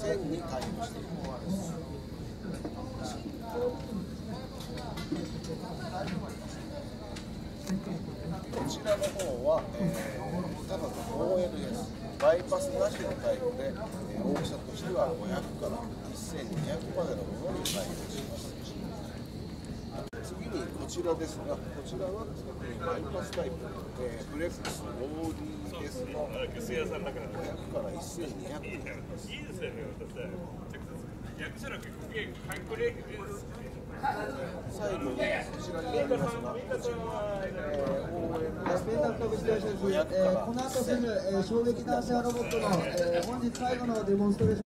1000に対応している。こちらの方は、高さ 5L です。バイパスなしのタイプで、大きさとしては500から1200までのものに対応します。次にこちらですが、こちらはですね、バイパスタイプ、フレックス OD ですの500から1200になります。最後にこちらになりますが、こちらこの後すぐ衝撃弾性ロボットの本日最後のデモンストレーション